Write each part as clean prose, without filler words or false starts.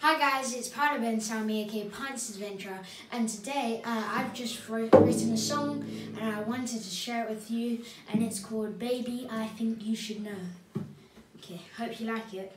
Hi guys, it's Paolo Ben Salmi, aka Pints Adventure, and today I've just written a song and I wanted to share it with you, and it's called Baby I Think You Should Know. Okay, hope you like it.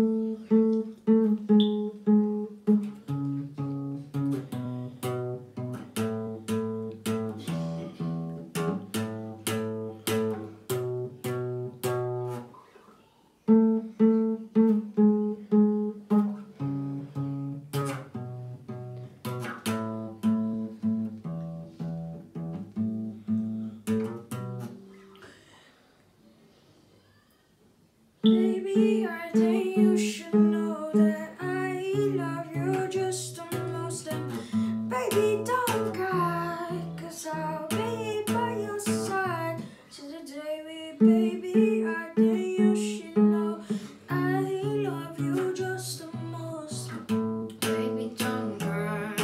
Baby, I think you should know that I love you just the most, and baby, don't cry, 'cause I'll be by your side till the day we, baby, I think you should know I love you just the most. Baby, don't cry,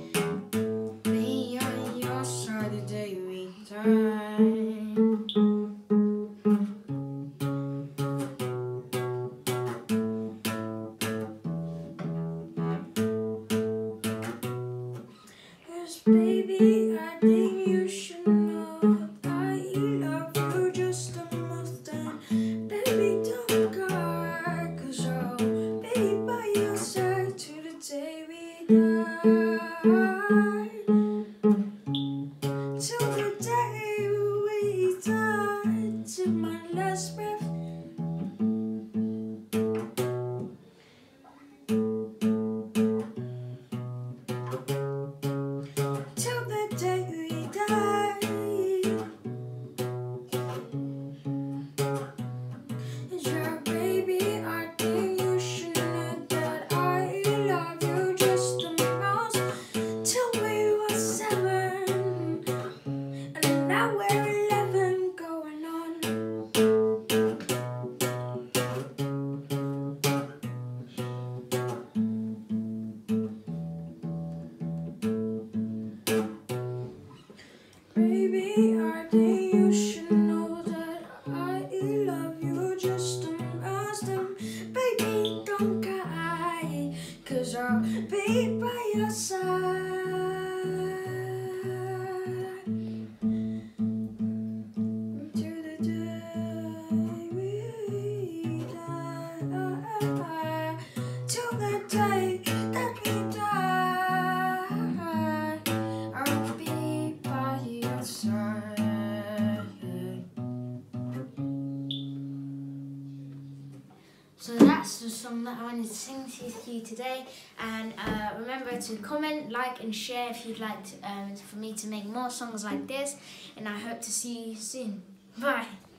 be on your side the day we die. Baby, I think you should know I love you just the most, and baby, don't cry, 'cause I'll be by your side till the day we die. Till the day we die, till my last breath. Till the day we die. Yeah, baby, I think you should know that I love you just the most. Till we were 7, and now we're 11 going on. Baby, I think you should know that I love you just the most, and baby, don't cry, 'cause I'll be by your side till the day we die, till the day that we die. I'll be by your side. So that's the song that I wanted to sing to you today, and remember to comment, like and share if you'd like to, for me to make more songs like this, and I hope to see you soon. Bye.